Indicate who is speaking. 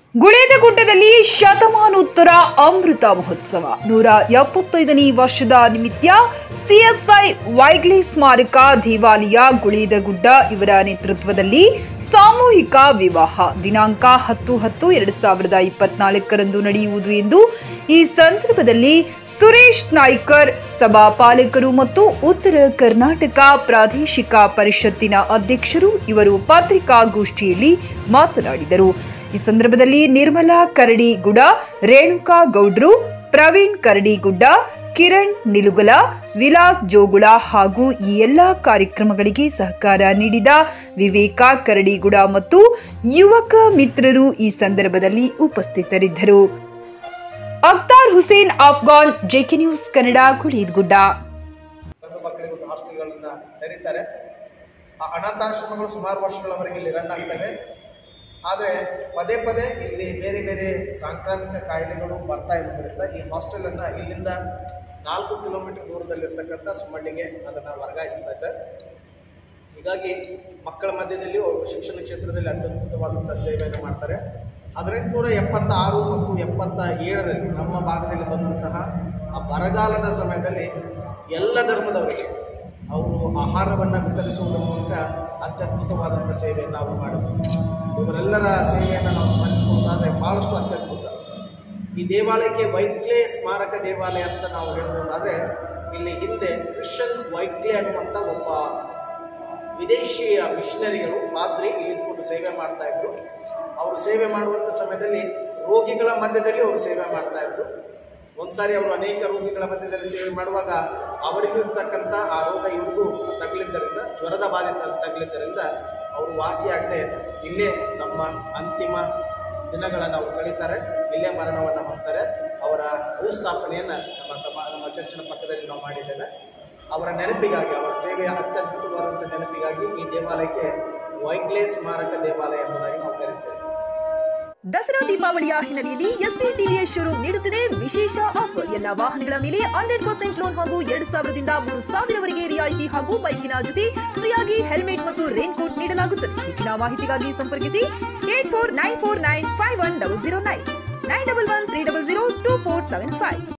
Speaker 1: ಗುಳೇದಗುಡ್ಡದಲ್ಲಿ ಶತಮಾನೋತ್ತರ ಅಮೃತ ಮಹೋತ್ಸವ 175ನೇ ವರ್ಷದ ನಿಮಿತ್ತ ಸಿಎಸ್ಐ ವೈಗ್ಲೆ ಸ್ಮಾರಕ ದೇವಾಲಯ ಗುಳೇದಗುಡ್ಡ ಇವರ ನೇತೃತ್ವದಲ್ಲಿ ಸಾಮೂಹಿಕ ವಿವಾಹ ದಿನಾಂಕ 10/10/2024 ನಡೆಯುವುದು ಎಂದು ಈ ಸಂದರ್ಭದಲ್ಲಿ ಸುರೇಶ್ ನಾಯ್ಕರ್ ಸಭಾಪಾಲಕರು ಮತ್ತು ಉತ್ತರ ಕರ್ನಾಟಕ ಪ್ರಾದೇಶಿಕ ಪರಿಷತ್ತಿನ ಅಧ್ಯಕ್ಷರು ಇವರು ಪತ್ರಿಕಾಗೋಷ್ಠಿಯಲ್ಲಿ ಮಾತನಾಡಿದರು। ಈ ಸಂದರ್ಭದಲ್ಲಿ ನಿರ್ಮಲಾ ಕರಡಿಗುಡ, ರೇಣುಕಾ ಗೌಡ್ರು, ಪ್ರವೀಣ್ ಕರಡಿಗುಡ್ಡ, ಕಿರಣ್ ನಿಲುಗಲ, ವಿಲಾಸ್ ಜೋಗುಳ ಹಾಗೂ ಈ ಎಲ್ಲ ಕಾರ್ಯಕ್ರಮಗಳಿಗೆ ಸಹಕಾರ ನೀಡಿದ ವಿವೇಕ ಕರಡಿಗುಡ ಮತ್ತು ಯುವಕ ಮಿತ್ರರು ಈ ಸಂದರ್ಭದಲ್ಲಿ ಉಪಸ್ಥಿತರಿದ್ದರು। Akhtar Hussain Afghan, JK news Kannada, Guledagudda.
Speaker 2: ಅನಾಥಾಶ್ರಮಗಳು ಸುಮಾರು ವರ್ಷಗಳವರೆಗೆ ಇಲ್ಲಿ ರನ್ ಆಗ್ತವೆ। ಆದರೆ ಪದೇ ಪದೇ ಇಲ್ಲಿ ಬೇರೆ ಬೇರೆ ಸಾಂಕ್ರಾಮಿಕ ಕಾಯಿಲೆಗಳು ಬರ್ತಾ ಇರೋದ್ರಿಂದ ಈ ಹಾಸ್ಟೆಲನ್ನು ಇಲ್ಲಿಂದ 4 ಕಿಲೋಮೀಟರ್ ದೂರದಲ್ಲಿರ್ತಕ್ಕಂಥ ಸುಮಂಡಿಗೆ ಅದನ್ನು ವರ್ಗಾಯಿಸ್ತಾ ಹೀಗಾಗಿ ಮಕ್ಕಳ ಮಧ್ಯದಲ್ಲಿ ಅವರು ಶಿಕ್ಷಣ ಕ್ಷೇತ್ರದಲ್ಲಿ ಅತ್ಯದ್ಭುತವಾದಂಥ ಸೇವೆಯನ್ನು ಮಾಡ್ತಾರೆ। 1876 ಮತ್ತು 77ರಲ್ಲಿ ನಮ್ಮ ಭಾಗದಲ್ಲಿ ಬಂದಂತಹ ಆ ಬರಗಾಲದ ಸಮಯದಲ್ಲಿ ಎಲ್ಲ ಧರ್ಮದವರಿಗೆ ಅವರು ಆಹಾರವನ್ನು ವಿತರಿಸುವುದರ ಮೂಲಕ ಅತ್ಯದ್ಭುತವಾದಂಥ ಸೇವೆಯನ್ನು ನಾವು ಮಾಡಬಹುದು। ಇವರೆಲ್ಲರ ಸೇವೆಯನ್ನು ನಾವು ಸ್ಮರಿಸಿಕೊಳ್ಳೋದಾದರೆ ಭಾಳಷ್ಟು ಅತ್ಯದ್ಭುತ। ಈ ದೇವಾಲಯಕ್ಕೆ ವೈಗ್ಲೆ ಸ್ಮಾರಕ ದೇವಾಲಯ ಅಂತ ನಾವು ಹೇಳ್ಬೋದಾದರೆ ಇಲ್ಲಿ ಹಿಂದೆ ಕ್ರಿಶ್ಚಿಯನ್ ವೈಗ್ಲೆ ಅನ್ನುವಂಥ ಒಬ್ಬ ವಿದೇಶಿಯ ಮಿಷನರಿಗಳು ಪಾದ್ರಿ ಇಲ್ಲಿದ್ದುಕೊಂಡು ಸೇವೆ ಮಾಡ್ತಾಯಿದ್ರು। ಅವರು ಸೇವೆ ಮಾಡುವಂಥ ಸಮಯದಲ್ಲಿ ರೋಗಿಗಳ ಮಧ್ಯದಲ್ಲಿ ಅವರು ಸೇವೆ ಮಾಡ್ತಾಯಿದ್ರು। ಒಂದು ಸಾರಿ ಅವರು ಅನೇಕ ರೋಗಿಗಳ ಮಧ್ಯದಲ್ಲಿ ಸೇವೆ ಮಾಡುವಾಗ ಅವರಿಗೂ ಇರ್ತಕ್ಕಂಥ ಆ ರೋಗ ಇವ್ರಿಗೂ ತಗಲಿದ್ದರಿಂದ, ಜ್ವರದ ಬಾಧೆ ತಗಲಿದ್ದರಿಂದ ಅವರು ವಾಸಿಯಾಗದೆ ಇಲ್ಲೇ ನಮ್ಮ ಅಂತಿಮ ದಿನಗಳನ್ನು ಅವರು ಕಳೀತಾರೆ, ಇಲ್ಲೇ ಮರಣವನ್ನು ಹೊಂದ್ತಾರೆ। ಅವರ ಭೂಸ್ಥಾಪನೆಯನ್ನು ನಮ್ಮ ಚರ್ಚಿನ ಪಕ್ಕದಲ್ಲಿ ನಾವು ಮಾಡಿದ್ದೇವೆ। ಅವರ ನೆನಪಿಗಾಗಿ, ಅವರ ಸೇವೆಯ ಅತ್ಯದ್ಭುತವಾದಂಥ ನೆನಪಿಗಾಗಿ ಈ ದೇವಾಲಯಕ್ಕೆ ವೈಗ್ಲೆ ಸ್ಮಾರಕ ದೇವಾಲಯ ಎಂಬುದಾಗಿ ನಾವು ಕರೀತೇವೆ।
Speaker 1: ದಸರಾ ದೀಪಾವಳಿಯ ಹಿನ್ನೆಲೆಯಲ್ಲಿ ಎಸ್ಪಿ ಟಿವಿಎಸ್ ಶೋರೂಮ್ ನೀಡುತ್ತಿದೆ ವಿಶೇಷ ಆಫರ್। ಎಲ್ಲ ವಾಹನಗಳ ಮೇಲೆ 100% ಲೋನ್ ಹಾಗೂ 2000 ದಿಂದ 3000ವರೆಗೆ ರಿಯಾಯಿತಿ ಹಾಗೂ ಬೈಕಿನ ಜೊತೆ ಫ್ರೀಯಾಗಿ ಹೆಲ್ಮೆಟ್ ಮತ್ತು ರೈನ್ ಕೋಟ್ ನೀಡಲಾಗುತ್ತದೆ। ಹೆಚ್ಚಿನ ಮಾಹಿತಿಗಾಗಿ ಸಂಪರ್ಕಿಸಿ 8494951009 91130024755।